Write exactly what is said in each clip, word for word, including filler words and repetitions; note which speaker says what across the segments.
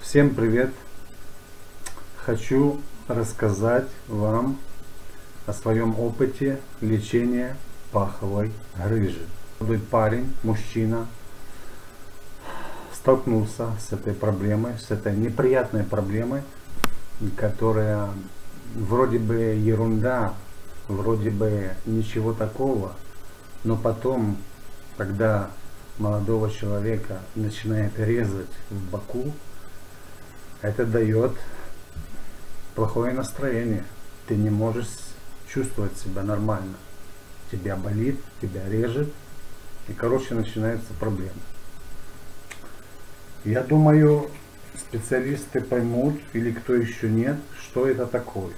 Speaker 1: Всем привет! Хочу рассказать вам о своем опыте лечения паховой грыжи. Молодой парень, мужчина, столкнулся с этой проблемой, с этой неприятной проблемой, которая вроде бы ерунда, вроде бы ничего такого, но потом, когда молодого человека начинает резать в боку, это дает плохое настроение. Ты не можешь чувствовать себя нормально. Тебя болит, тебя режет. И, короче, начинаются проблемы. Я думаю, специалисты поймут, или кто еще нет, что это такое.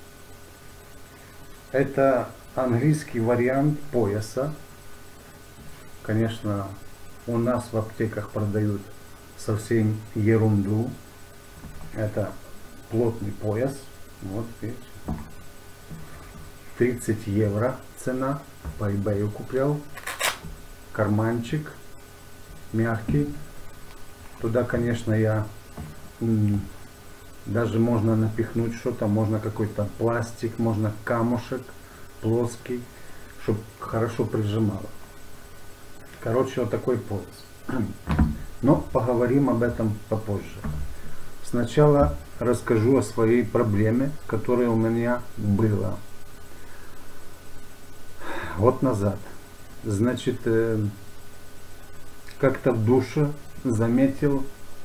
Speaker 1: Это английский вариант пояса. Конечно, у нас в аптеках продают совсем ерунду. Это плотный пояс. Вот видите. тридцать евро цена. По eBay куплял. Карманчик мягкий. Туда, конечно, я даже можно напихнуть что-то, можно какой-то пластик, можно камушек плоский, чтобы хорошо прижимало. Короче, вот такой пояс. Но поговорим об этом попозже. Сначала расскажу о своей проблеме, которая у меня была. Год назад. Значит, э, как-то в душе заметил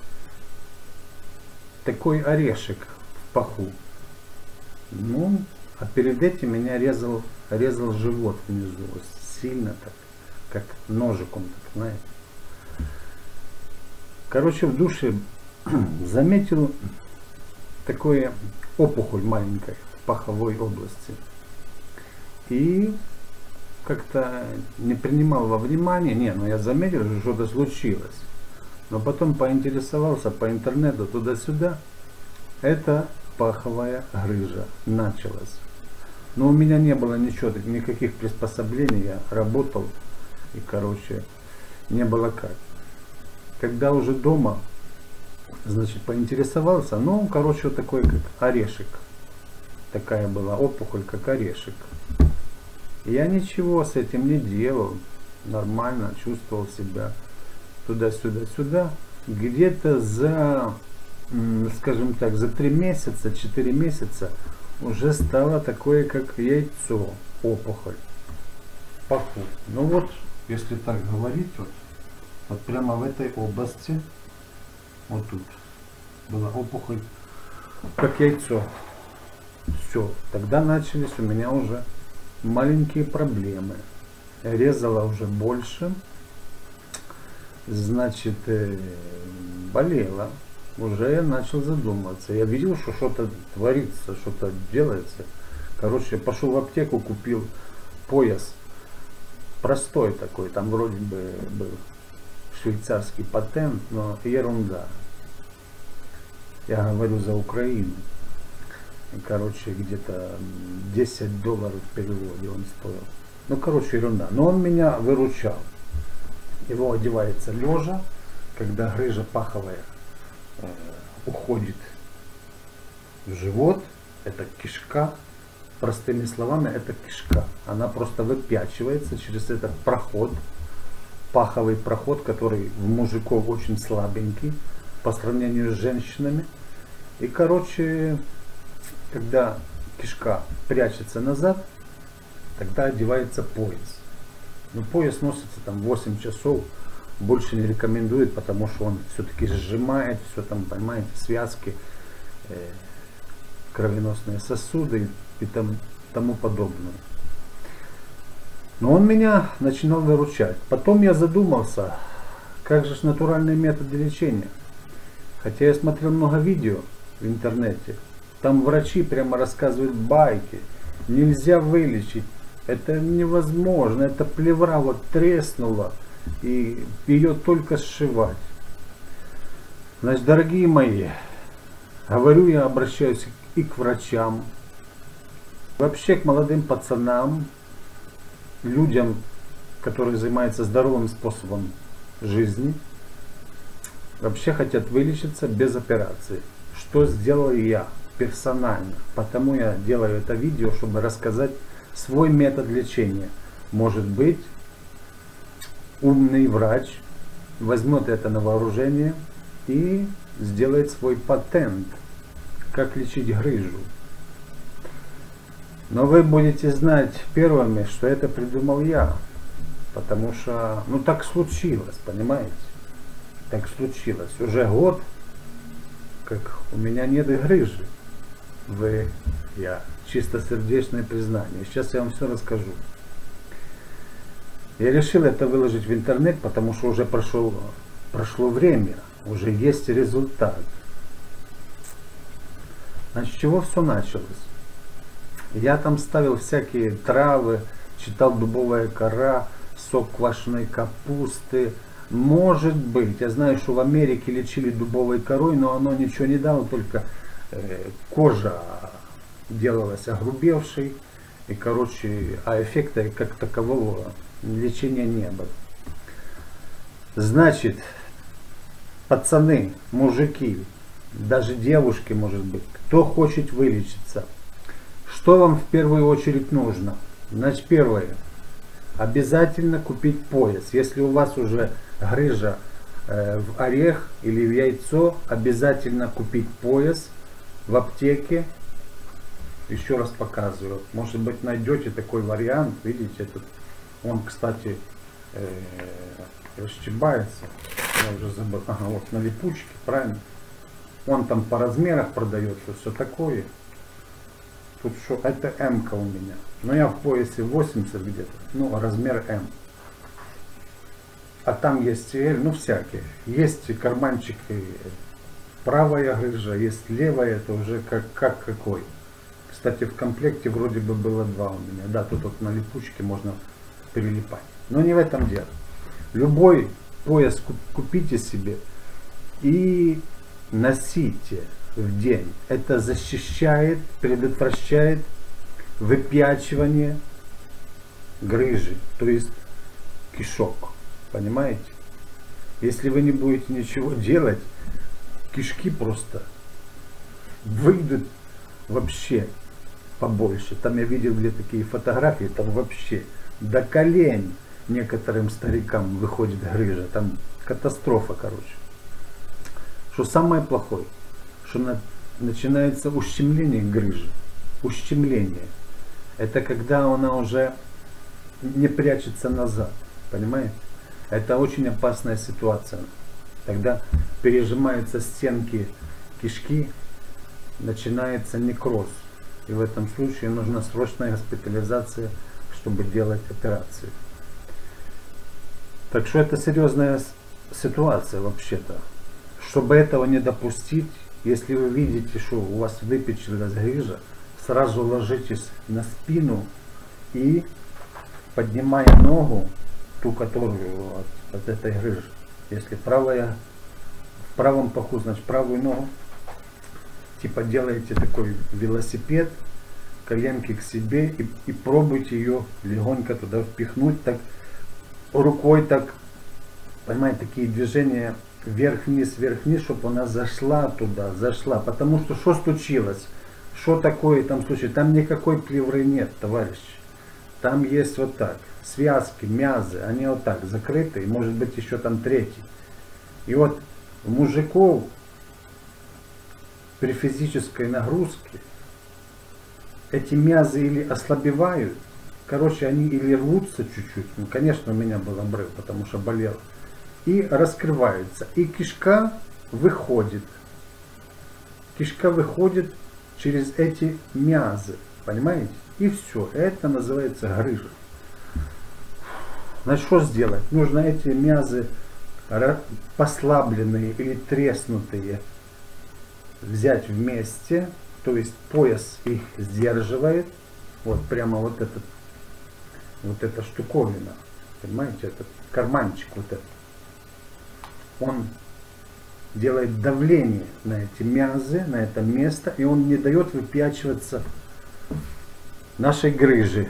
Speaker 1: такой орешек в паху. Ну, а перед этим меня резал, резал живот внизу. Сильно так, как ножиком, так, знаете. Короче, в душе заметил такое опухоль маленькая в паховой области. И как-то не принимал во внимание. Не, ну я заметил, что что-то случилось. Но потом поинтересовался по интернету туда-сюда. Это паховая грыжа началась. Но у меня не было ничего, никаких приспособлений. Я работал. И, короче, не было как. Когда уже дома, значит, поинтересовался, ну, короче, вот такой, как орешек. Такая была опухоль, как орешек. Я ничего с этим не делал. Нормально чувствовал себя туда-сюда, сюда. Где-то за, скажем так, за три месяца, четыре месяца уже стало такое, как яйцо, опухоль в паху. Ну вот, если так говорить, вот, вот прямо в этой области, вот тут была опухоль, как яйцо. Все, тогда начались у меня уже маленькие проблемы. Резала уже больше, значит, э, болела. Уже я начал задумываться. Я видел, что что-то творится, что-то делается. Короче, пошел в аптеку, купил пояс. Простой такой, там вроде бы был швейцарский патент, но ерунда. Я говорю за Украину. Короче, где-то десять долларов в переводе он стоил. Ну, короче, ерунда. Но он меня выручал. Его одевается лежа, когда грыжа паховая э, уходит в живот. Это кишка. Простыми словами, это кишка. Она просто выпячивается через этот проход. Паховый проход, который в мужиков очень слабенький по сравнению с женщинами. И, короче, когда кишка прячется назад, тогда одевается пояс. Но пояс носится там восемь часов, больше не рекомендует, потому что он все-таки сжимает, все там, понимаете, связки, э, кровеносные сосуды и там, тому подобное. Но он меня начинал выручать. Потом я задумался, как же натуральные методы лечения. Хотя я смотрел много видео в интернете. Там врачи прямо рассказывают байки. Нельзя вылечить. Это невозможно. Это плевра вот треснула. И ее только сшивать. Значит, дорогие мои, говорю, я обращаюсь и к врачам. Вообще к молодым пацанам. Людям, которые занимаются здоровым способом жизни. вообще хотят вылечиться без операции. Что сделал я персонально? Потому я делаю это видео, чтобы рассказать свой метод лечения. Может быть, умный врач возьмет это на вооружение и сделает свой патент, как лечить грыжу. Но вы будете знать первыми, что это придумал я. Потому что, ну так случилось, понимаете? Так случилось. Уже год, как у меня нет грыжи. Вы, я, чистосердечное признание. Сейчас я вам все расскажу. Я решил это выложить в интернет, потому что уже прошло, прошло время. Уже есть результат. Значит, с чего все началось? Я там ставил всякие травы, читал дубовая кора, сок квашеной капусты. Может быть, я знаю, что в Америке лечили дубовой корой, но оно ничего не дало, только э, кожа делалась огрубевшей. И, короче, а эффекта как такового лечения не было. Значит, пацаны, мужики, даже девушки, может быть, кто хочет вылечиться, что вам в первую очередь нужно? Значит, первое. Обязательно купить пояс. Если у вас уже грыжа э, в орех или в яйцо, обязательно купить пояс в аптеке. Еще раз показываю. Может быть, найдете такой вариант. Видите, этот, он, кстати, э, расчебается. Я уже забыл. Ага, вот на липучке, правильно? Он там по размерах продается, все такое. Тут что, это М-ка у меня. Но я в поясе восемьдесят где-то. Ну, размер М. А там есть Л, ну всякие. Есть карманчики, правая грыжа, есть левая, это уже как, как какой. Кстати, в комплекте вроде бы было два у меня. Да, тут вот на липучке можно прилипать. Но не в этом дело. Любой пояс купите себе и носите в день. Это защищает, предотвращает выпячивание грыжи, то есть кишок. Понимаете? Если вы не будете ничего делать, кишки просто выйдут вообще побольше. Там я видел где такие фотографии, там вообще до колен некоторым старикам выходит грыжа. Там катастрофа, короче. Что самое плохое, что на, начинается ущемление грыжи. Ущемление. Это когда она уже не прячется назад. Понимаете? Это очень опасная ситуация. Когда пережимаются стенки кишки, начинается некроз. И в этом случае нужна срочная госпитализация, чтобы делать операцию. Так что это серьезная ситуация вообще-то. Чтобы этого не допустить, если вы видите, что у вас выпечилась грыжа, сразу ложитесь на спину и, поднимая ногу, ту, которую от, от этой грыжи, если правая, в правом паху, значит правую ногу, типа делаете такой велосипед, коленки к себе и, и пробуйте ее легонько туда впихнуть, так рукой, так, понимаете, такие движения вверх-вниз, вверх-вниз, чтобы она зашла туда, зашла. Потому что что случилось? Что такое там случилось? Там никакой плевры нет, товарищи. Там есть вот так. Связки, мязы, они вот так закрыты. И может быть еще там третий. И вот у мужиков при физической нагрузке эти мязы или ослабевают. Короче, они или рвутся чуть-чуть. Ну, конечно, у меня был обрыв, потому что болел. И раскрываются. И кишка выходит. Кишка выходит через эти мязы. Понимаете? И все. Это называется грыжа. Значит, что сделать? Нужно эти мязы послабленные или треснутые взять вместе. То есть пояс их сдерживает. Вот прямо вот этот, вот эта штуковина. Понимаете? Этот карманчик вот этот. Он делает давление на эти мязы, на это место, и он не дает выпячиваться нашей грыжи.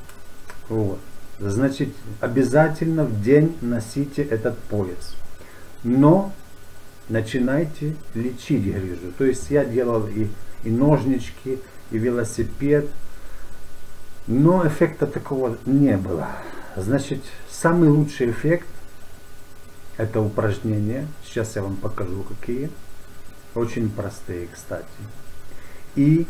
Speaker 1: Вот. Значит, обязательно в день носите этот пояс. но начинайте лечить грыжу. То есть я делал и, и ножнички, и велосипед, но эффекта такого не было. Значит, самый лучший эффект — это упражнения. Сейчас я вам покажу какие. Очень простые, кстати. И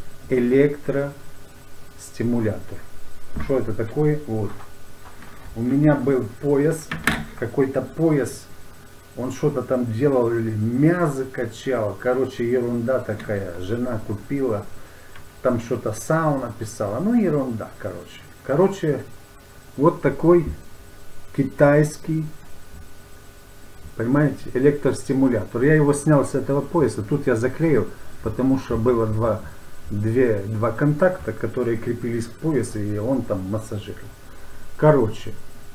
Speaker 1: электростимулятор. Что это такое? Вот. У меня был пояс, какой-то пояс. Он что-то там делал, или мязы качал. Короче, ерунда такая. Жена купила. Там что-то сауна писала. Ну, ерунда, короче. Короче, вот такой китайский, понимаете, электростимулятор. Я его снял с этого пояса. Тут я заклеил, потому что было два, две, два контакта, которые крепились к поясу, и он там массажировал. Короче,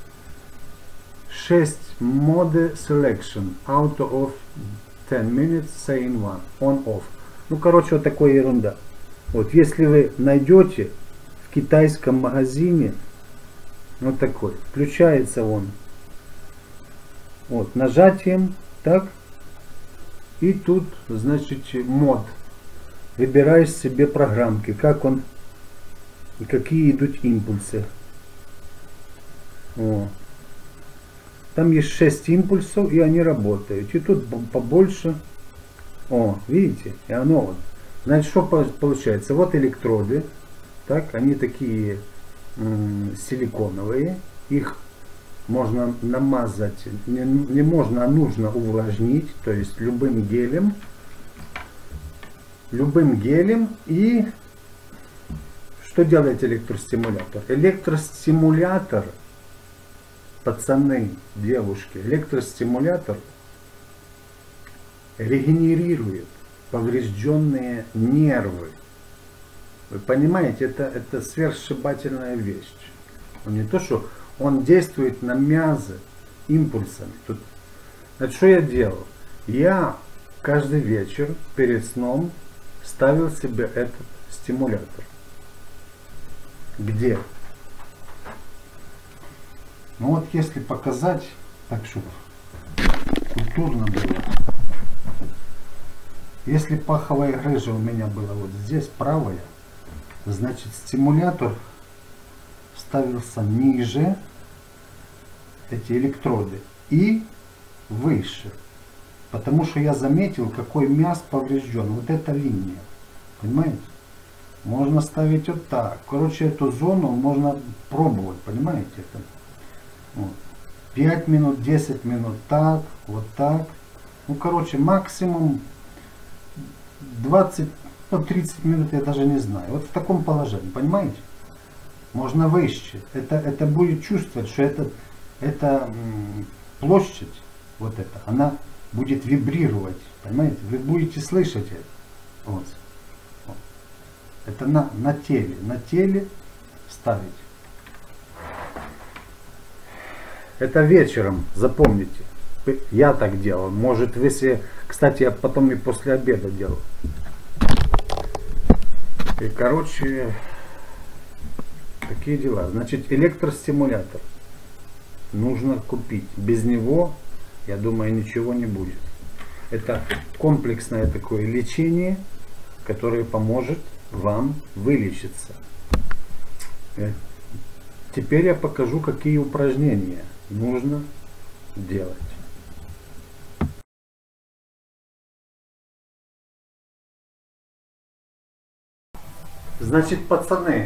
Speaker 1: шесть mode selection out of ten minutes, saying one, on off. Ну, короче, вот такая ерунда. Вот, если вы найдете в китайском магазине, вот такой, включается он, вот, нажатием, так, и тут, значит, мод. Выбираешь себе программки, как он, и какие идут импульсы. О. Там есть шесть импульсов, и они работают. И тут побольше. О, видите? И оно вот. Значит, что получается? Вот электроды. Так, они такие м, силиконовые. Их можно намазать. Не, не можно, а нужно увлажнить. То есть любым гелем. Любым гелем. И что делает электростимулятор? Электростимулятор, пацаны, девушки, электростимулятор регенерирует поврежденные нервы. Вы понимаете, это, это сверхсшибательная вещь. Он не то, что он действует на мязы импульсами. Тут, значит, что я делал? Я каждый вечер перед сном ставил себе этот стимулятор. Где? Ну вот если показать, так что культурно было. Если паховая грыжа у меня была вот здесь, правая, значит стимулятор ставился ниже, эти электроды, и выше. Потому что я заметил, какой мяс поврежден. Вот эта линия. Понимаете? Можно ставить вот так. Короче, эту зону можно пробовать. Понимаете? Это? Вот. пять минут, десять минут так, вот так. Ну, короче, максимум двадцать-тридцать минут, я даже не знаю. Вот в таком положении, понимаете? Можно выше. Это, это будет чувствовать, что это, это площадь, вот эта, она будет вибрировать. Понимаете? Вы будете слышать это. Вот. Вот. Это на, на теле. На теле ставить. Это вечером, запомните. Я так делал. Может, вы себе... Кстати, я потом и после обеда делал. И, короче, такие дела. Значит, электростимулятор нужно купить. Без него, я думаю, ничего не будет. Это комплексное такое лечение, которое поможет вам вылечиться. Теперь я покажу, какие упражнения нужно делать. Значит, пацаны,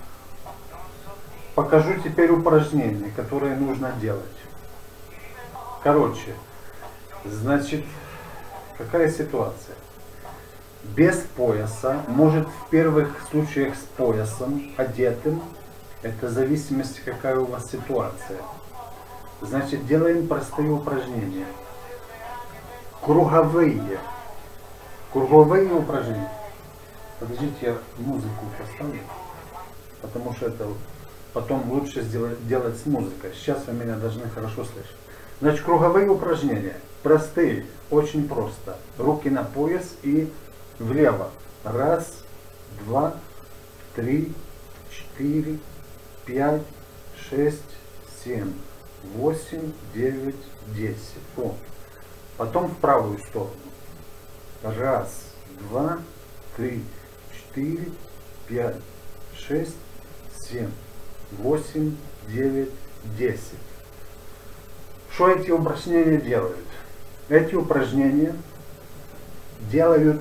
Speaker 1: покажу теперь упражнения, которые нужно делать. Короче, значит, какая ситуация? Без пояса, может в первых случаях с поясом, одетым, это в зависимости, какая у вас ситуация. Значит, делаем простые упражнения. Круговые. Круговые упражнения. Подождите, я музыку поставлю, потому что это потом лучше сделать, делать с музыкой. Сейчас вы меня должны хорошо слышать. Значит, круговые упражнения. Простые, очень просто. Руки на пояс и влево. Раз, два, три, четыре, пять, шесть, семь, восемь, девять, десять. О. Потом в правую сторону. Раз, два, три, четыре, пять, шесть, семь, восемь, девять, десять. Что эти упражнения делают? Эти упражнения делают,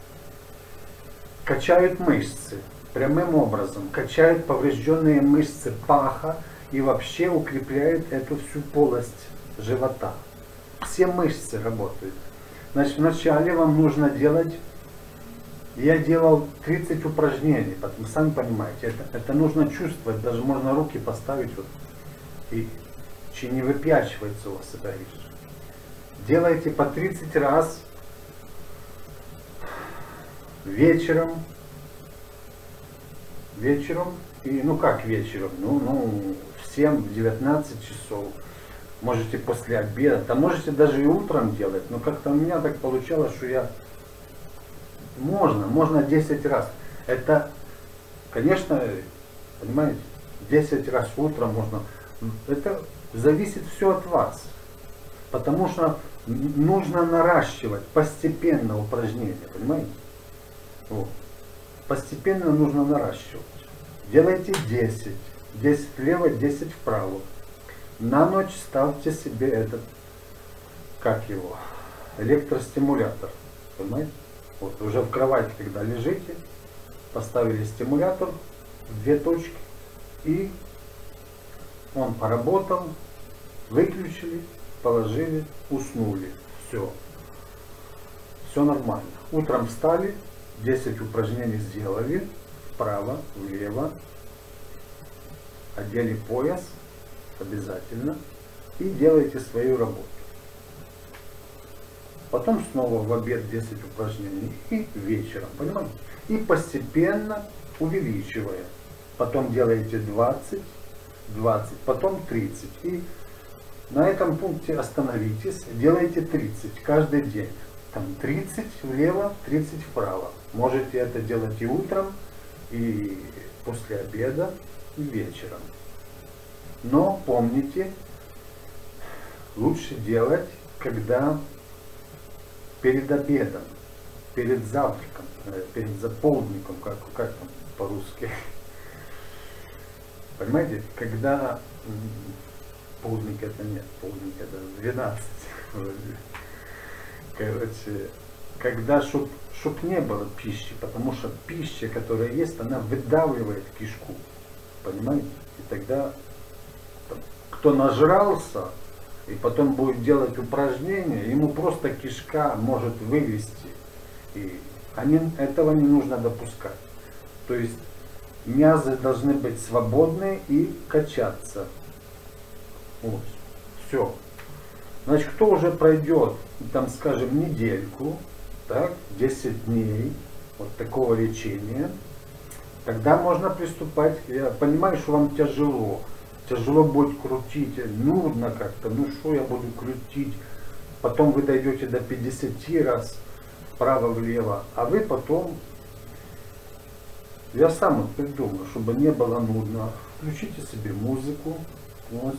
Speaker 1: качают мышцы, прямым образом качают поврежденные мышцы паха и вообще укрепляют эту всю полость живота. Все мышцы работают. Значит, вначале вам нужно делать, я делал тридцать упражнений, потому, сами понимаете, это, это нужно чувствовать, даже можно руки поставить вот, и чи не выпячивается у вас эта вещь. Делайте по тридцать раз вечером, вечером, и ну как вечером, ну, ну в семь-девятнадцать часов. Можете после обеда, да можете даже и утром делать, но как-то у меня так получалось, что я... Можно, можно десять раз. Это, конечно, понимаете, десять раз утром можно. Это зависит все от вас. Потому что нужно наращивать постепенно упражнения, понимаете? Вот. Постепенно нужно наращивать. Делайте десять. десять влево, десять вправо. На ночь ставьте себе этот, как его, электростимулятор. Понимаете? Вот уже в кровати, когда лежите, поставили стимулятор в две точки, и он поработал, выключили, положили, уснули. Все. Все нормально. Утром встали, десять упражнений сделали, вправо, влево, одели пояс, обязательно, и делайте свою работу. Потом снова в обед десять упражнений и вечером, понимаете? И постепенно увеличивая. Потом делаете двадцать, двадцать, потом тридцать. И на этом пункте остановитесь, делайте тридцать каждый день. Там тридцать влево, тридцать вправо. Можете это делать и утром, и после обеда, и вечером. Но помните, лучше делать, когда перед обедом, перед завтраком, перед заполдником, как, как там по-русски. Понимаете, когда полдник это нет, полдник это двенадцать. Короче, когда, чтоб, чтоб не было пищи, потому что пища, которая есть, она выдавливает кишку. Понимаете? И тогда кто нажрался и потом будет делать упражнения, ему просто кишка может вывести. И они, этого не нужно допускать. То есть мязы должны быть свободны и качаться. Вот. Все. Значит, кто уже пройдет, там, скажем, недельку, так, десять дней вот такого лечения, тогда можно приступать. Я понимаю, что вам тяжело. Тяжело будет крутить, нудно как-то, ну что я буду крутить. Потом вы дойдете до пятидесяти раз вправо-влево, а вы потом, я сам вот придумал, чтобы не было нудно, включите себе музыку, вот.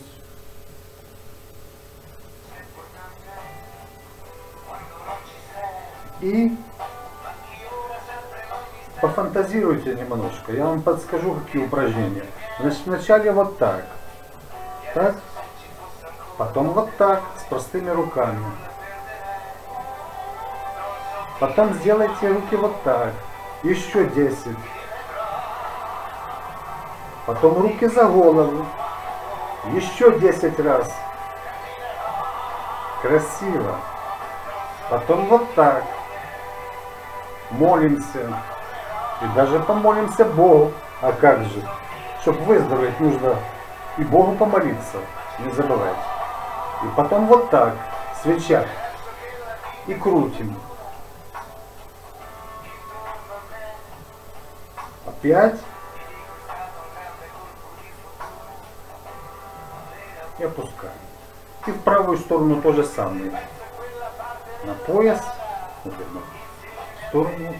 Speaker 1: И пофантазируйте немножко, я вам подскажу, какие упражнения. Значит, вначале вот так. Так, потом вот так, с простыми руками. Потом сделайте руки вот так, еще десять. Потом руки за голову, еще десять раз. Красиво. Потом вот так. Молимся. И даже помолимся Богу. А как же? Чтобы выздороветь, нужно и Богу помолиться, не забывайте. И потом вот так, свеча. И крутим. Опять. И опускаем. И в правую сторону то же самое. На пояс. В сторону.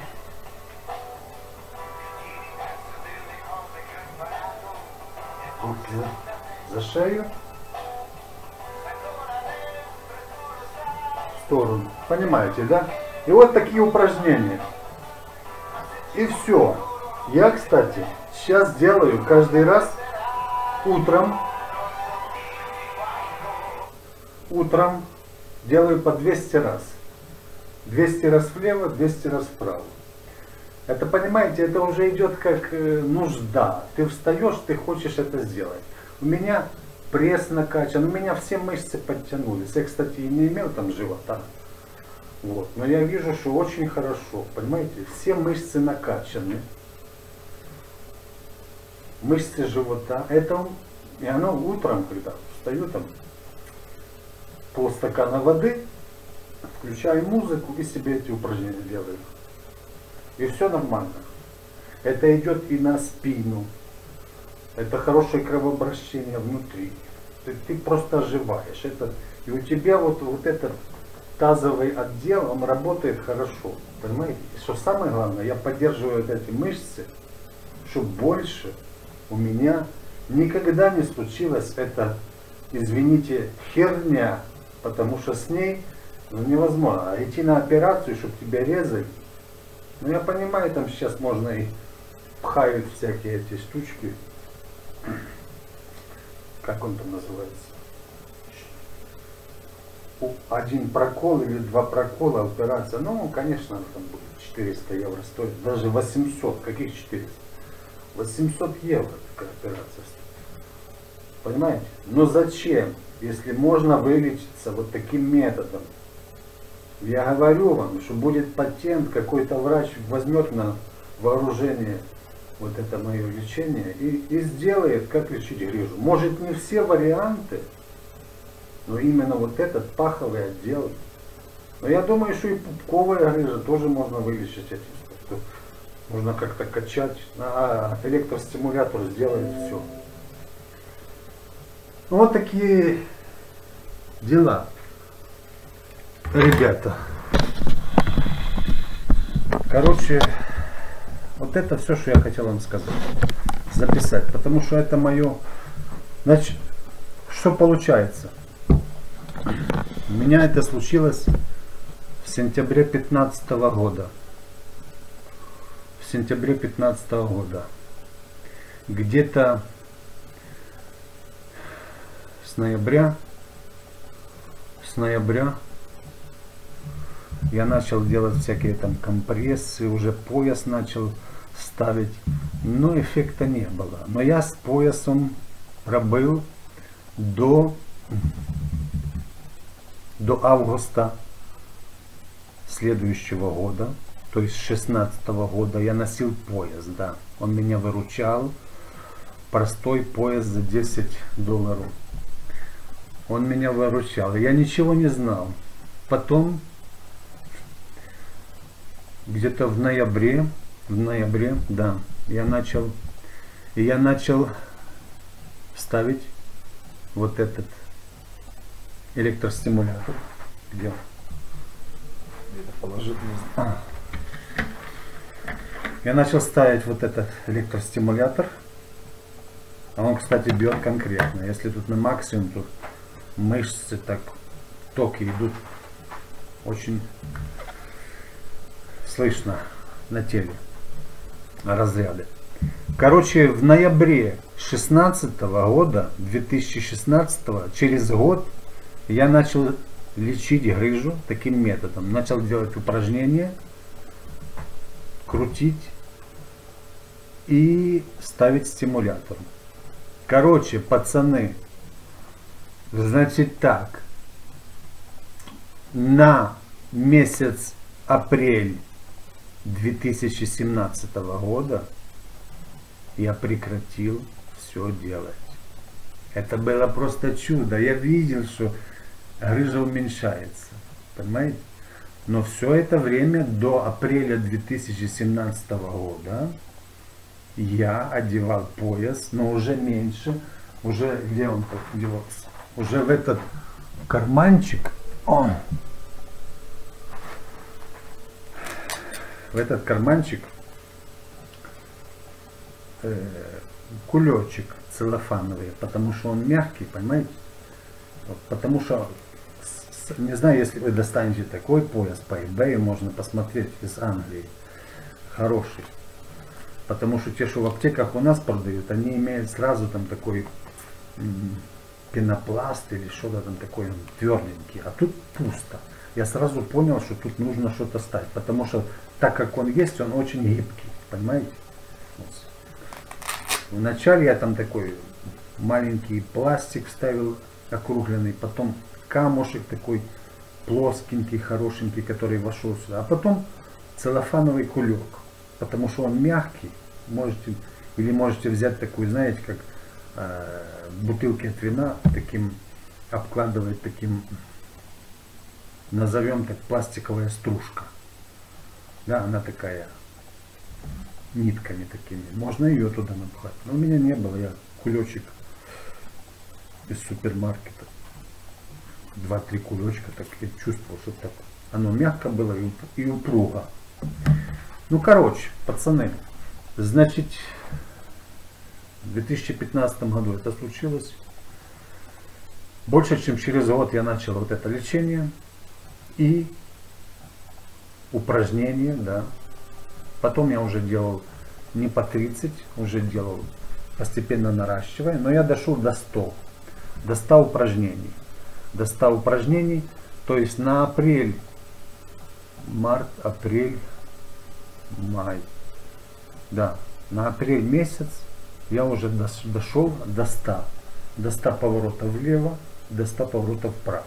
Speaker 1: Руки за шею. В сторону. Понимаете, да? И вот такие упражнения. И все. Я, кстати, сейчас делаю каждый раз утром. Утром делаю по двести раз. двести раз влево, двести раз вправо. Это, понимаете, это уже идет как нужда. Ты встаешь, ты хочешь это сделать. У меня пресс накачан, у меня все мышцы подтянулись. Я, кстати, и не имел там живота. Вот. Но я вижу, что очень хорошо. Понимаете, все мышцы накачаны. Мышцы живота. Это, и оно утром, когда встаю, там полстакана воды, включаю музыку и себе эти упражнения делаю. И все нормально. Это идет и на спину. Это хорошее кровообращение внутри. Ты, ты просто оживаешь. Это, и у тебя вот, вот этот тазовый отдел, он работает хорошо. Понимаете? И что самое главное, я поддерживаю вот эти мышцы, чтобы больше у меня никогда не случилось это, извините, херня. Потому что с ней ну, невозможно. А идти на операцию, чтобы тебя резали. Ну я понимаю, там сейчас можно и пхают всякие эти штучки. Как он там называется? Один прокол или два прокола операция. Ну, конечно, там будет четыреста евро стоит. Даже восемьсот. Каких четыреста? восемьсот евро такая операция стоит. Понимаете? Но зачем? Если можно вылечиться вот таким методом. Я говорю вам, что будет патент, какой-то врач возьмет на вооружение вот это мое лечение и, и сделает, как лечить грыжу. Может не все варианты, но именно вот этот паховый отдел. Но я думаю, что и пупковая грыжа тоже можно вылечить этим. Можно как-то качать, а электростимулятор сделает все. Вот такие дела, ребята. Короче, вот это все, что я хотел вам сказать, записать, потому что это мое. Значит, что получается? У меня это случилось в сентябре пятнадцатого года. В сентябре пятнадцатого года. Где-то с ноября, с ноября я начал делать всякие там компрессы, уже пояс начал ставить, но эффекта не было. Но я с поясом пробыл до, до августа следующего года, то есть шестнадцатого года я носил пояс, да, он меня выручал, простой пояс за десять долларов. Он меня выручал. Я ничего не знал. Потом, где-то в ноябре, в ноябре, да, я начал, и я начал ставить вот этот электростимулятор. Где он? Где-то положить нужно. А. Я начал ставить вот этот электростимулятор. А он, кстати, бьет конкретно. Если тут на максимум, тут мышцы так, токи идут очень слышно на теле, разряды. Короче, в ноябре шестнадцатого года, две тысячи шестнадцатого, через год я начал лечить грыжу таким методом. Начал делать упражнения, крутить и ставить стимулятор. Короче, пацаны, значит так, на месяц апрель две тысячи семнадцатого года я прекратил все делать. Это было просто чудо. Я видел, что грыжа уменьшается. Понимаете? Но все это время до апреля две тысячи семнадцатого года я одевал пояс, но уже меньше. Уже где он так девался? Уже в этот карманчик, он, в этот карманчик э, кулечек целлофановый, потому что он мягкий, понимаете? Вот, потому что с, не знаю, если вы достанете такой пояс по eBay, можно посмотреть, из Англии. Хороший. Потому что те, что в аптеках у нас продают, они имеют сразу там такой пенопласт или что-то там такое, тверденький. А тут пусто. Я сразу понял, что тут нужно что-то ставить. Потому что так как он есть, он очень гибкий. Понимаете? Вот. Вначале я там такой маленький пластик вставил округленный, потом камушек такой плоскенький, хорошенький, который вошел сюда. А потом целлофановый кулек. Потому что он мягкий. Можете, или можете взять такую, знаете, как э, бутылки от вина, таким обкладывать таким, назовем так, пластиковая стружка. Да, она такая, нитками такими. Можно ее туда напхать. Но у меня не было, я кулечек из супермаркета. Два-три кулечка, так я чувствовал, что так оно мягко было и упруго. Ну, короче, пацаны, значит, в две тысячи пятнадцатом году это случилось. Больше чем через год я начал вот это лечение и упражнения, да. Потом я уже делал не по тридцать, уже делал постепенно наращивая, но я дошел до ста, до ста упражнений. До ста упражнений, то есть на апрель, март, апрель, май. Да, на апрель месяц я уже дошел до ста. До ста поворотов влево, до ста поворотов вправо.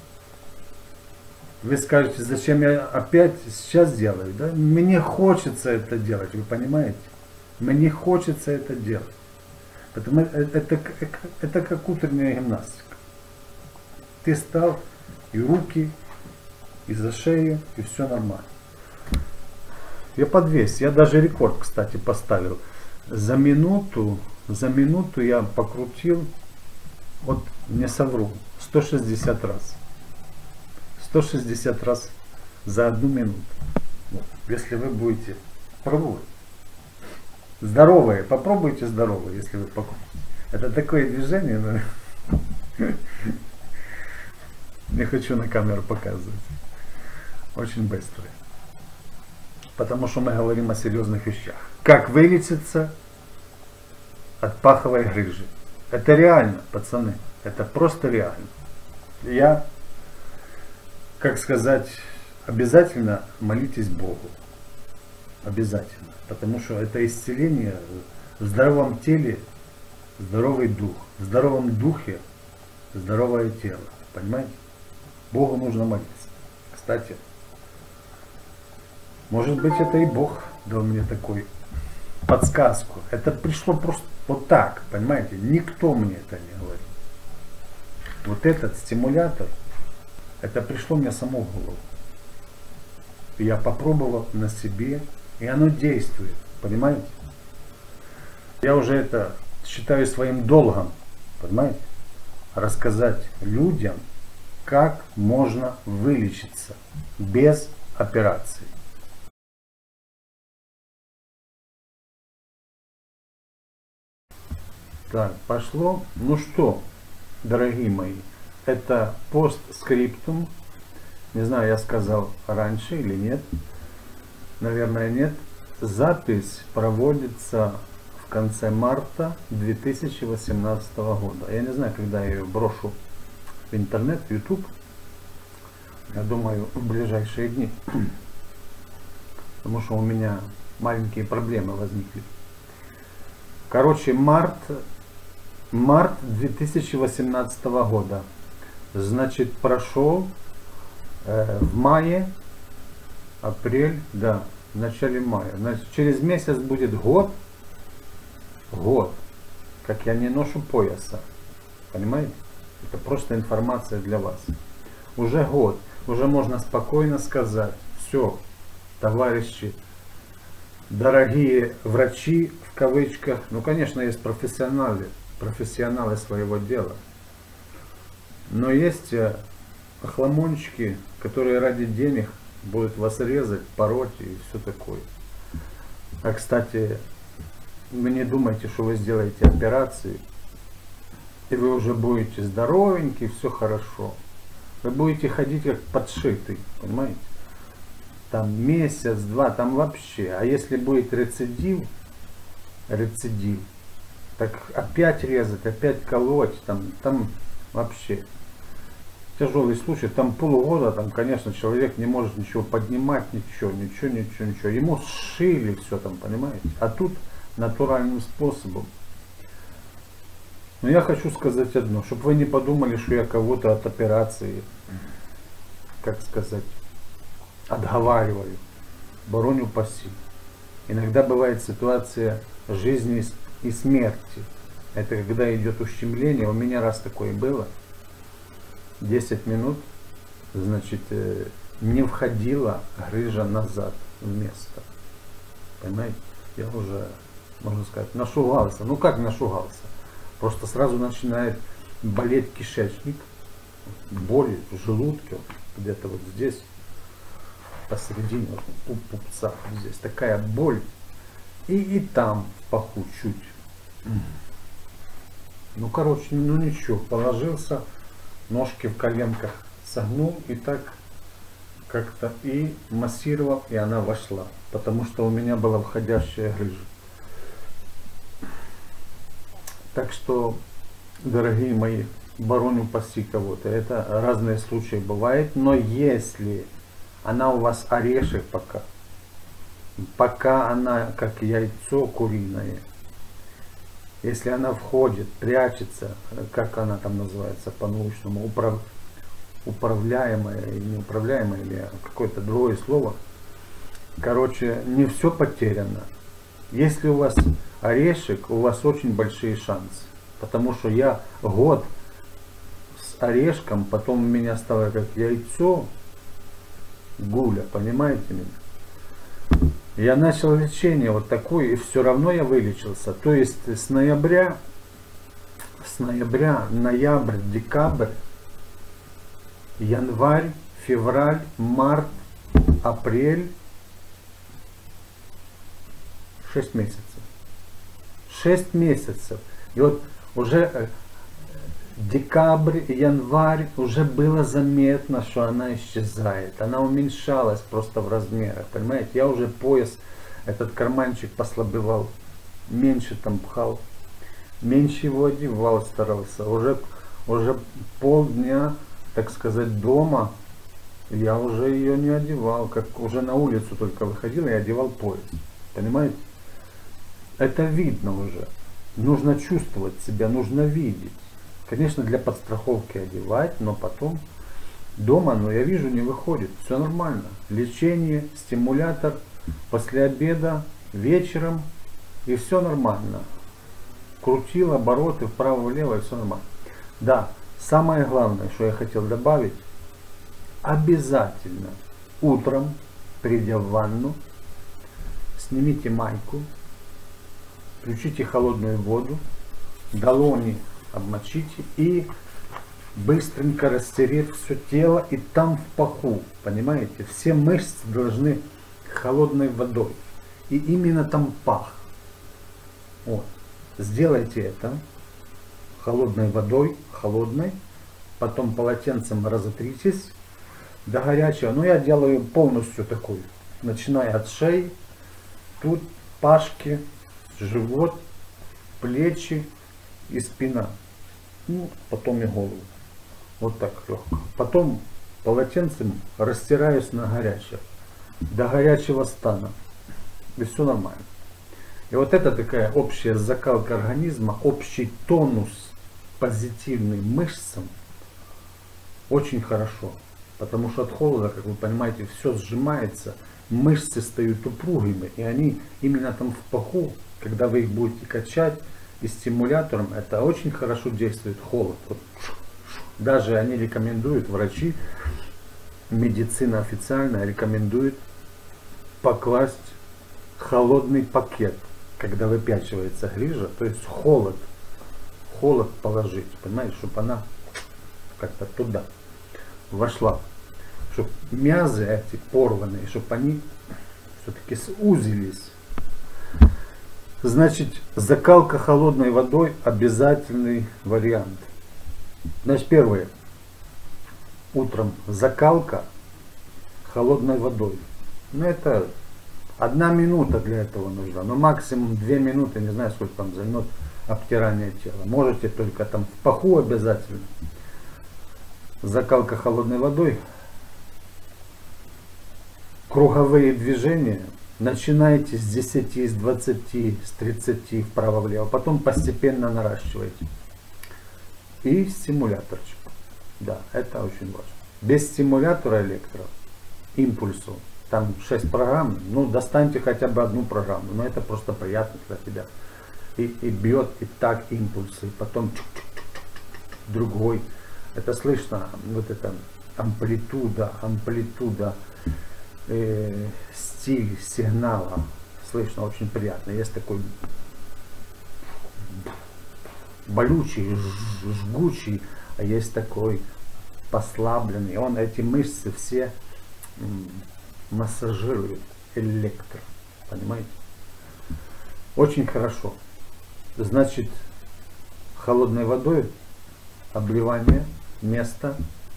Speaker 1: Вы скажете, зачем я опять сейчас делаю? Да? Мне хочется это делать, вы понимаете? Мне хочется это делать. Потому это, это, это как утренняя гимнастика. Ты стал, и руки, и за шею, и все нормально. Я под вес, я даже рекорд, кстати, поставил. За минуту, за минуту я покрутил, вот не совру, сто шестьдесят раз. сто шестьдесят раз за одну минуту. Вот. Если вы будете пробовать. Здоровые, попробуйте здоровые, если вы покупаете. Это такое движение, но... Не хочу на камеру показывать. Очень быстрое. Потому что мы говорим о серьезных вещах. Как вылечиться от паховой грыжи. Это реально, пацаны. Это просто реально. Я, как сказать, обязательно молитесь Богу. Обязательно. Потому что это исцеление в здоровом теле, здоровый дух. В здоровом духе здоровое тело. Понимаете? Богу нужно молиться. Кстати, может быть, это и Бог дал мне такой подсказку. Это пришло просто вот так, понимаете? Никто мне это не говорит. Вот этот стимулятор, это пришло мне само в голову. Я попробовал на себе, и оно действует, понимаете? Я уже это считаю своим долгом, понимаете? Рассказать людям, как можно вылечиться без операции. Так, пошло. Ну что, дорогие мои, это постскриптум. Не знаю, я сказал раньше или нет. Наверное, нет. Запись проводится в конце марта две тысячи восемнадцатого года. Я не знаю, когда я ее брошу в интернет, в YouTube. Я думаю, в ближайшие дни. Потому что у меня маленькие проблемы возникли. Короче, март, март две тысячи восемнадцатого года. Значит, прошел э, в мае, апрель, да, в начале мая. Значит, через месяц будет год, год, как я не ношу пояса. Понимаете? Это просто информация для вас. Уже год. Уже можно спокойно сказать, все, товарищи, дорогие врачи, в кавычках, ну, конечно, есть профессионалы, профессионалы своего дела. Но есть охламончики, которые ради денег будут вас резать, пороть и все такое. А, кстати, вы не думайте, что вы сделаете операции, и вы уже будете здоровенький, все хорошо. вы будете ходить как подшитый, понимаете? Там месяц-два, там вообще. А если будет рецидив, рецидив, так опять резать, опять колоть, там, там вообще тяжелый случай, там полгода, там, конечно, человек не может ничего поднимать, ничего, ничего, ничего, ничего. Ему сшили все там, понимаете? А тут натуральным способом. Но я хочу сказать одно, чтобы вы не подумали, что я кого-то от операции, как сказать, отговариваю. Боронь упаси. Иногда бывает ситуация жизни и смерти. Это когда идет ущемление. У меня раз такое было. десять минут, значит, не входила грыжа назад в место. Понимаете? Я уже, можно сказать, нашугался. Ну как нашугался? Просто сразу начинает болеть кишечник, боль в желудке, где-то вот здесь, посередине, вот, у пупца, вот здесь такая боль. И, и там в паху чуть. Ну, короче, ну ничего, положился, ножки в коленках согнул и так как-то и массировал, и она вошла. Потому что у меня была входящая грыжа. Так что, дорогие мои, боронь упаси кого-то. Это разные случаи бывают. Но если она у вас орешек пока, пока она как яйцо куриное, если она входит, прячется, как она там называется по-научному, управ, управляемая или неуправляемая, или какое-то другое слово. Короче, не все потеряно. Если у вас орешек, у вас очень большие шансы. Потому что я год с орешком, потом у меня стало как яйцо, гуля, понимаете меня? Я начал лечение вот такое, и все равно я вылечился. То есть с ноября, с ноября, ноябрь, декабрь, январь, февраль, март, апрель, шесть месяцев. шесть месяцев. И вот уже декабрь, январь, уже было заметно, что она исчезает. Она уменьшалась просто в размерах. Понимаете, я уже пояс, этот карманчик послабевал. Меньше там пхал. Меньше его одевал, старался. Уже, уже полдня, так сказать, дома я уже ее не одевал. Как уже на улицу только выходил и одевал пояс. Понимаете? Это видно уже. Нужно чувствовать себя, нужно видеть. Конечно, для подстраховки одевать, но потом дома, но я вижу, не выходит. Все нормально. Лечение, стимулятор, после обеда, вечером, и все нормально. Крутил обороты вправо-влево, и все нормально. Да, самое главное, что я хотел добавить, обязательно утром, придя в ванну, снимите майку, включите холодную воду, долони обмочите и быстренько растереть все тело, и там в паху, понимаете, все мышцы должны холодной водой, и именно там пах. Вот. Сделайте это холодной водой, холодной, потом полотенцем разотритесь до горячего. Но я делаю полностью такой, начиная от шеи, тут пашки, живот, плечи и спина. Ну, потом и голову. Вот так легко. Потом полотенцем растираюсь на горячее. До горячего стана. И все нормально. И вот это такая общая закалка организма, общий тонус позитивный мышцам очень хорошо. Потому что от холода, как вы понимаете, все сжимается, мышцы стают упругими, и они именно там в паху, когда вы их будете качать, и стимулятором, это очень хорошо действует холод. Вот. Даже они рекомендуют, врачи, медицина официально рекомендует покласть холодный пакет, когда выпячивается грыжа, то есть холод, холод положить, понимаете, чтобы она как-то туда вошла, чтобы мязы эти порванные, чтобы они все-таки сузились. Значит, закалка холодной водой обязательный вариант. Значит, первое. утром закалка холодной водой. Ну это одна минута для этого нужна, но максимум две минуты, не знаю сколько там займет обтирание тела. Можете только там в паху обязательно. Закалка холодной водой. Круговые движения. Начинайте с десяти, с двадцати, с тридцати вправо-влево. Потом постепенно наращивайте. И стимуляторчик. Да, это очень важно. Без стимулятора электро, импульсу, там шесть программ, ну достаньте хотя бы одну программу. Но это просто приятно для тебя. И, и бьет и так импульсы, и потом другой. Это слышно, вот это амплитуда, амплитуда, э, стиль сигнала. Слышно, очень приятно. Есть такой болючий, жгучий, а есть такой послабленный. Он эти мышцы все массажирует электро. Понимаете? Очень хорошо. Значит, холодной водой обливание, место,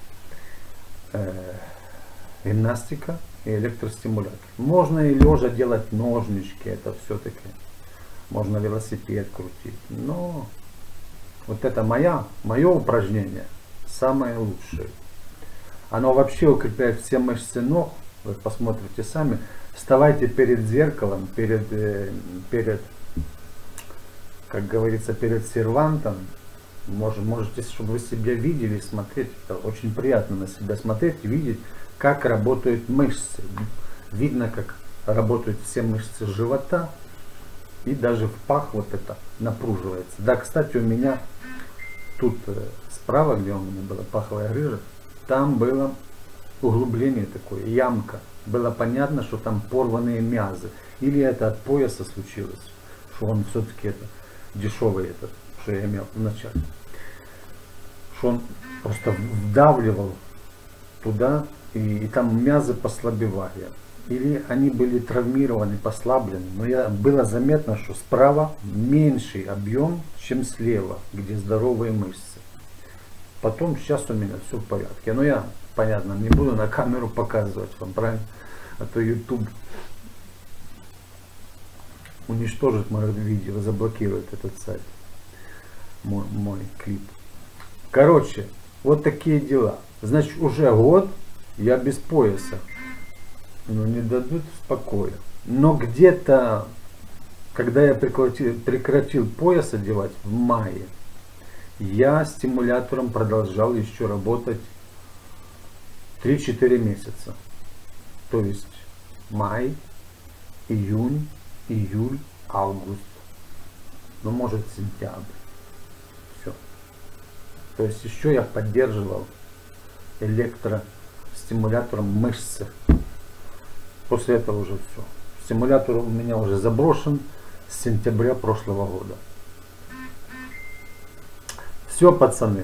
Speaker 1: э, гимнастика и электростимулятор. Можно и лежа делать ножнички, это все-таки. Можно велосипед крутить. Но вот это моя, мое упражнение самое лучшее. Оно вообще укрепляет все мышцы ног. Вы посмотрите сами. Вставайте перед зеркалом, перед, э, перед как говорится, перед сервантом. Может, можете, чтобы вы себя видели, смотреть. Это очень приятно на себя смотреть, видеть, как работают мышцы. Видно, как работают все мышцы живота. И даже в пах вот это напруживается. Да, кстати, у меня тут э, справа, где у меня была паховая грыжа, там было углубление такое, ямка. Было понятно, что там порванные мязы. Или это от пояса случилось, что он все-таки это дешевый этот, что я имел вначале. Что он просто вдавливал туда, и, и там мязы послабевали. Или они были травмированы, послаблены. Но я, было заметно, что справа меньший объем, чем слева, где здоровые мышцы. Потом сейчас у меня все в порядке. Но я, понятно, не буду на камеру показывать вам, правильно? А то YouTube уничтожит мое видео, заблокирует этот сайт, мой, мой клип. Короче, вот такие дела. Значит, уже год я без пояса. Ну, не дадут спокоя. Но где-то, когда я прекратил, прекратил пояс одевать в мае, я стимулятором продолжал еще работать три-четыре месяца. То есть май, июнь, июль, август, ну может сентябрь. Все. То есть еще я поддерживал электростимулятором мышцы. После этого уже все. Стимулятор у меня уже заброшен с сентября прошлого года. Все, пацаны.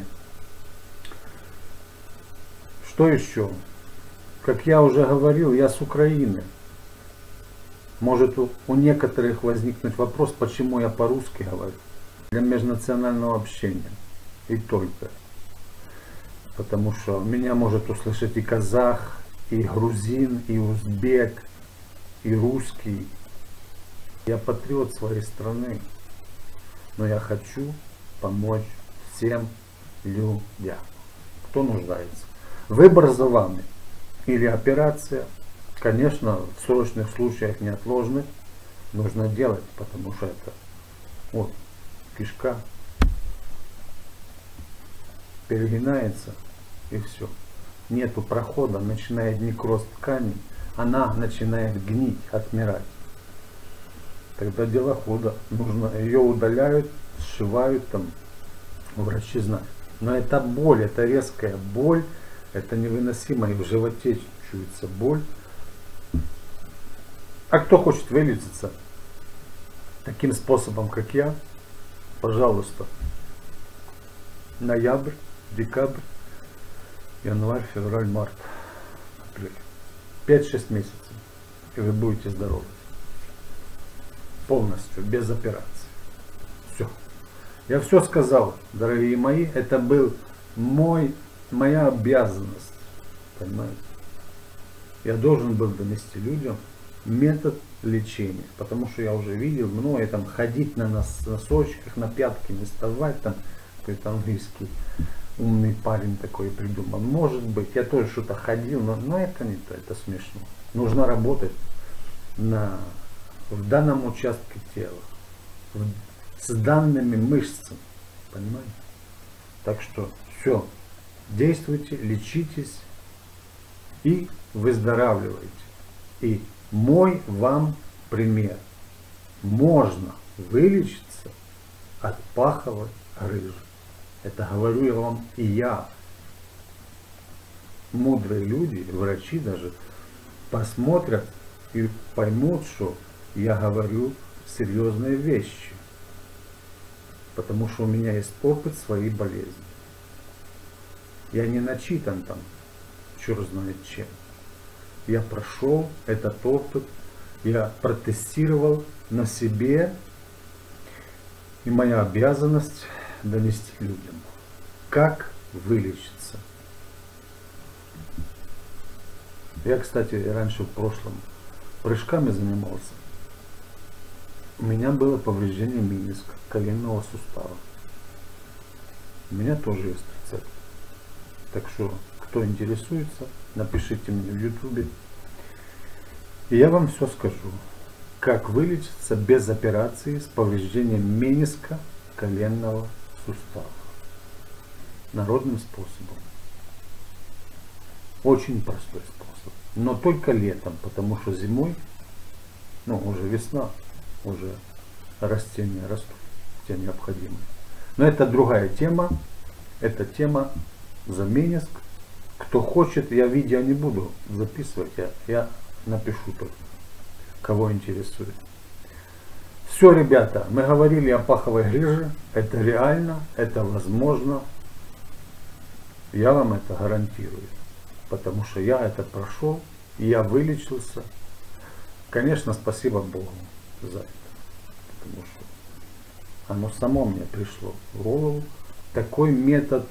Speaker 1: Что еще? Как я уже говорил, я с Украины. Может у, у некоторых возникнуть вопрос, почему я по-русски говорю. Для межнационального общения. И только. Потому что меня может услышать и казах, и грузин, и узбек, и русский. Я патриот своей страны. Но я хочу помочь всем людям, кто нуждается. Выбор за вами. Или операция. Конечно, в срочных случаях неотложных нужно делать, потому что это вот кишка перегинается и все. Нету прохода, начинает некроз тканей, она начинает гнить, отмирать. Тогда дело худо. Нужно, ее удаляют, сшивают там, врачи знают. Но это боль, это резкая боль, это невыносимо, и в животе чувствуется боль. А кто хочет вылечиться таким способом, как я, пожалуйста, ноябрь, декабрь, январь, февраль, март, апрель. пять-шесть месяцев, и вы будете здоровы. Полностью, без операции. Все. Я все сказал, дорогие мои. Это был мой, моя обязанность Понимаете? Я должен был донести людям метод лечения, потому что я уже видел многое там ходить на нос, носочках, на пятки не вставать, там какой-то английский умный парень такой придумал. Может быть, я тоже что-то ходил, но, но это не то, это смешно. Нужно работать на, в данном участке тела, в, с данными мышцами, понимаете? Так что все, действуйте, лечитесь и выздоравливайте. И мой вам пример. Можно вылечиться от паховой грыжи. Это говорю я вам и я. Мудрые люди, врачи даже, посмотрят и поймут, что я говорю серьезные вещи. Потому что у меня есть опыт своей болезни. Я не начитан там, черт знает чем. Я прошел этот опыт, я протестировал на себе, и моя обязанность донести людям, как вылечиться. Я, кстати, раньше в прошлом прыжками занимался. У меня было повреждение мениска, коленного сустава. У меня тоже есть рецепт. Так что, кто интересуется, напишите мне в ютубе. И я вам все скажу, как вылечиться без операции с повреждением мениска коленного сустава. Народным способом. Очень простой способ. Но только летом, потому что зимой, ну уже весна, уже растения растут, те необходимые. Но это другая тема. Это тема за мениск. Кто хочет, я видео не буду записывать, я, я напишу только, кого интересует. Все, ребята, мы говорили о паховой грыже. Это реально, это возможно. Я вам это гарантирую. Потому что я это прошел, и я вылечился. Конечно, спасибо Богу за это. Потому что оно само мне пришло в голову. Такой метод.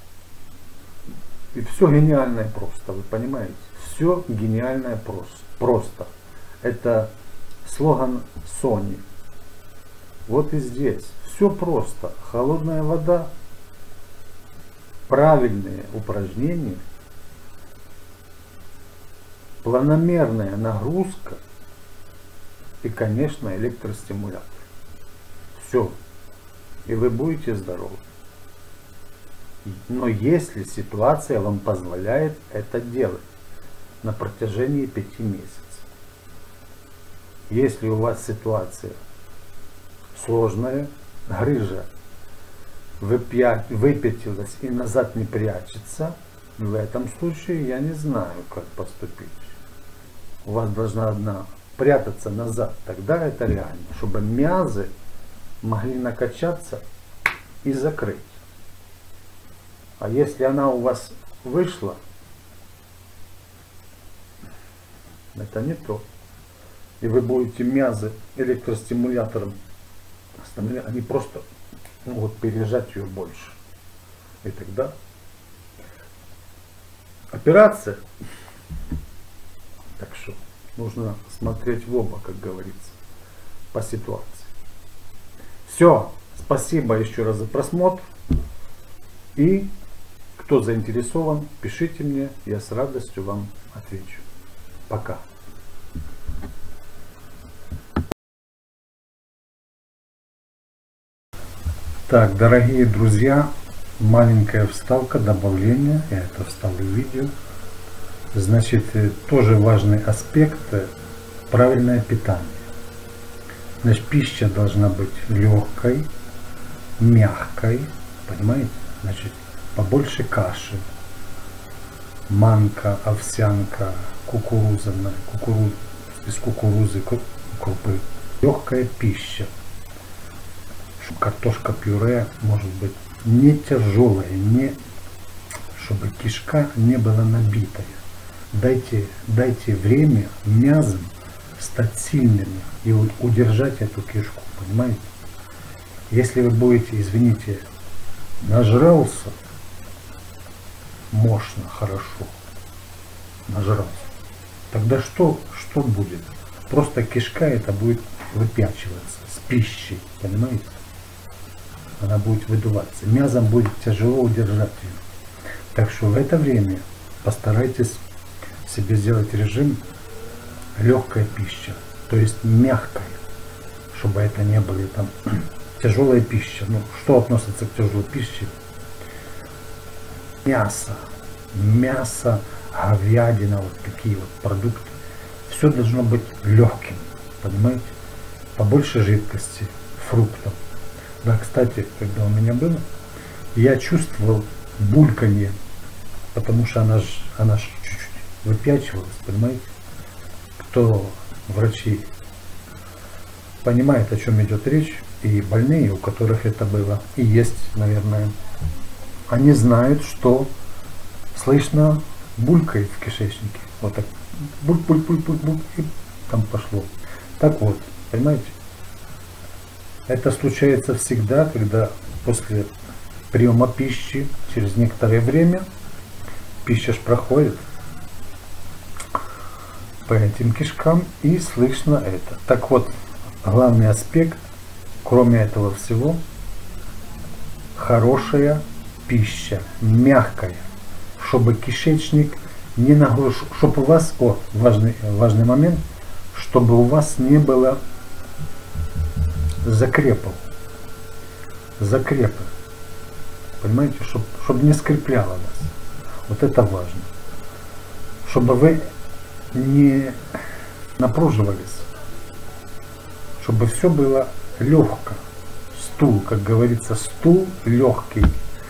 Speaker 1: И все гениальное просто, вы понимаете? Все гениальное просто. просто. Это слоган Sony. Вот и здесь. Все просто. Холодная вода, правильные упражнения, планомерная нагрузка и, конечно, электростимулятор. Все. И вы будете здоровы. Но если ситуация вам позволяет это делать на протяжении пяти месяцев. Если у вас ситуация сложная, грыжа выпятилась и назад не прячется, в этом случае я не знаю, как поступить. У вас должна одна прятаться назад, тогда это реально, чтобы мязы могли накачаться и закрыть. А если она у вас вышла, это не то. И вы будете мязы электростимулятором оставлять, они просто могут пережать ее больше. И тогда операция. Так что нужно смотреть в оба, как говорится, по ситуации. Все. Спасибо еще раз за просмотр. И кто заинтересован, пишите мне, я с радостью вам отвечу. Пока. Так, дорогие друзья, маленькая вставка, добавление, я это вставлю в видео. Значит, тоже важный аспект — правильное питание. Значит, пища должна быть легкой, мягкой, понимаете? Значит, побольше каши, манка, овсянка, кукуруза, кукуруз, из кукурузы, крупы. Легкая пища. Картошка пюре может быть не тяжелая, не, чтобы кишка не была набитая. Дайте, дайте время мязам стать сильными и удержать эту кишку, понимаете? Если вы будете, извините, нажрался мощно, хорошо, нажрался. Тогда что, что будет? Просто кишка это будет выпячиваться с пищей, понимаете? Она будет выдуваться. Мязом будет тяжело удержать ее. Так что в это время постарайтесь себе сделать режим легкая пища, то есть мягкая, чтобы это не были там тяжелая пища. Ну, что относится к тяжелой пище? Мясо, мясо, говядина, вот такие вот продукты. Все должно быть легким, понимаете? Побольше жидкости, фруктов. Да, кстати, когда у меня было, я чувствовал бульканье, потому что она ж, она ж чуть-чуть выпячивалась, понимаете? Кто врачи понимает, о чем идет речь, и больные, у которых это было, и есть, наверное, они знают, что слышно булькает в кишечнике. Вот так. Буль-буль-буль-буль-буль, и там пошло. Так вот, понимаете? Это случается всегда, когда после приема пищи, через некоторое время, пища ж проходит по этим кишкам, и слышно это. Так вот, главный аспект, кроме этого всего, хорошая пища, мягкая, чтобы кишечник не нагрузил, чтобы у вас, о, важный, важный момент, чтобы у вас не было закрепов, закрепы, понимаете, чтобы, чтобы не скрепляло вас. Вот это важно. Чтобы вы не напруживались, чтобы все было легко. Стул, как говорится, стул легкий.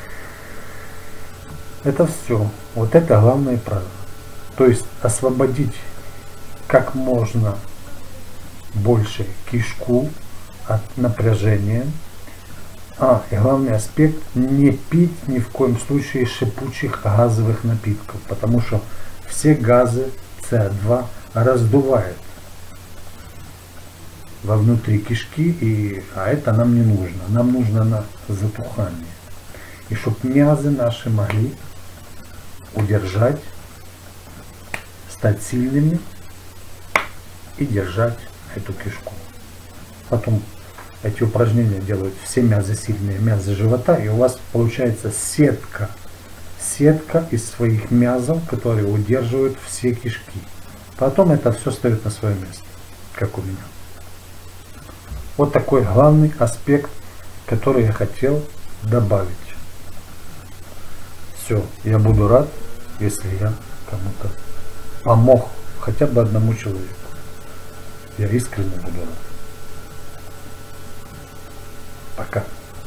Speaker 1: Это все. Вот это главное правило. То есть освободить как можно больше кишку от напряжения. А, и главный аспект, не пить ни в коем случае шипучих газовых напитков, потому что все газы С О два раздувает вовнутри кишки, и, а это нам не нужно. Нам нужно на затухание. И чтобы мязы наши могли удержать, стать сильными и держать эту кишку. Потом эти упражнения делают все мязы сильные, мязы живота, и у вас получается сетка, сетка из своих мязов, которые удерживают все кишки. Потом это все стоит на свое место, как у меня. Вот такой главный аспект, который я хотел добавить. Все, я буду рад, если я кому-то помог, хотя бы одному человеку. Я искренне буду рад. Пока.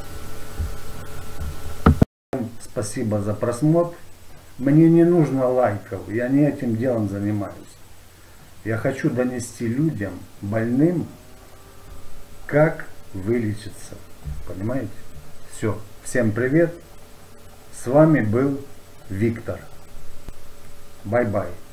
Speaker 1: Спасибо за просмотр. Мне не нужно лайков, я не этим делом занимаюсь. Я хочу донести людям, больным, как вылечиться. Понимаете? Все. Всем привет. С вами был Виктор. Бай-бай.